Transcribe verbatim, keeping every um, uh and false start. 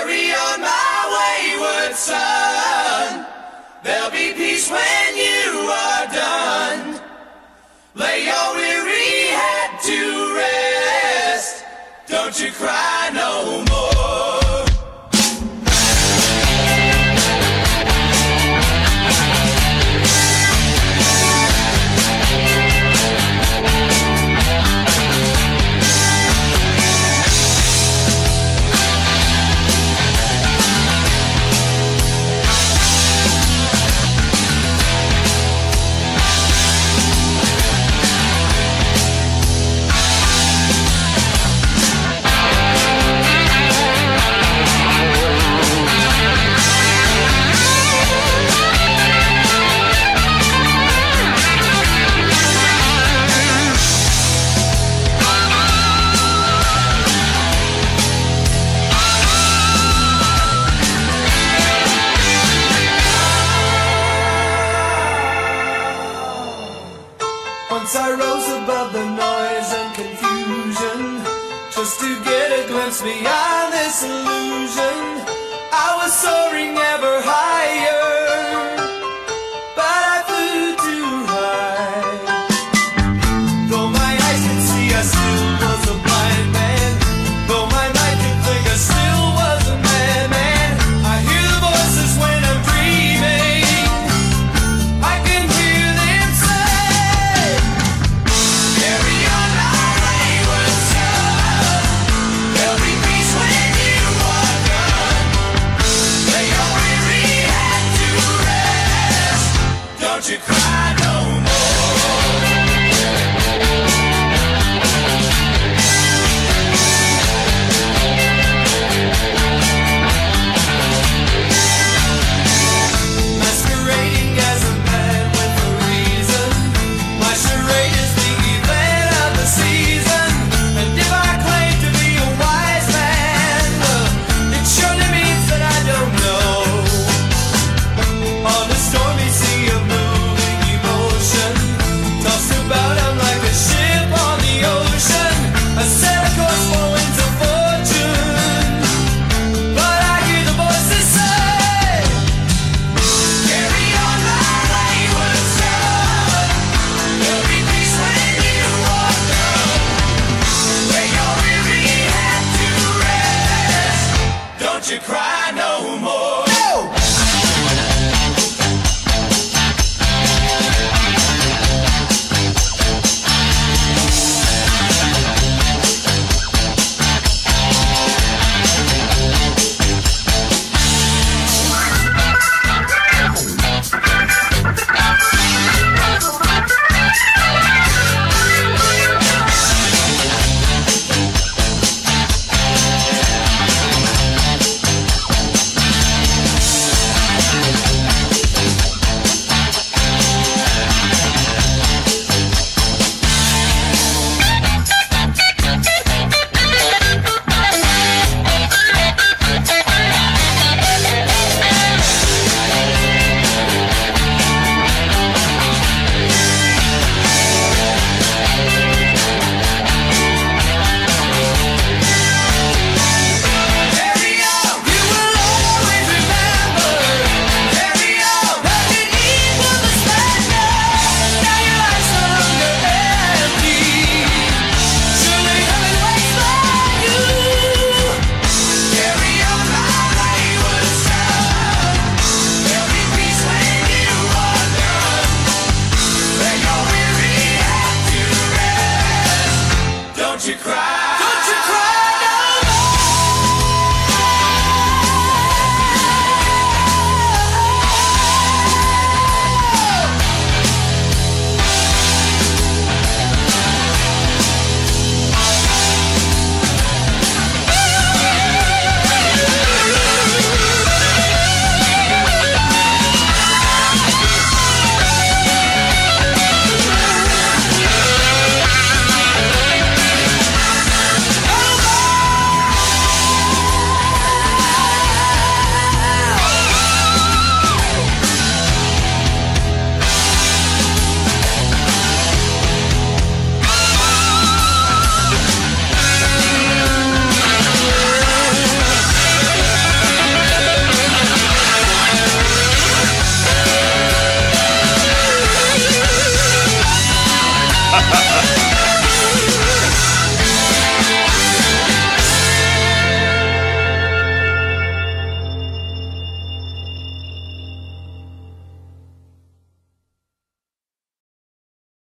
Carry on, my wayward son. There'll be peace when you are done. Lay your weary head to rest. Don't you cry no more. Once I rose above the noise and confusion, just to get a glimpse beyond this illusion. I was soaring ever higher, but I flew too high. Though my eyes could see, I still was a blind man. Though my mind could think, I still was a madman. I hear the voices when I'm dreaming. I can hear them say, carry on, my wayward son. There'll be peace when you are done. Lay your weary head to rest. Don't you cry no more. masquerading as a man with a reason. My charade is the event of the season. And if I claim to be a wise man, uh, it surely means that I don't know. On a stormy sea of moving emotion, tossed about I'm like a ship on the ocean. I set a course for winds of fortune, but I hear the voices say, Carry on, my wayward son. There'll be peace when you are done. Lay your weary head to rest. Don't you cry no more.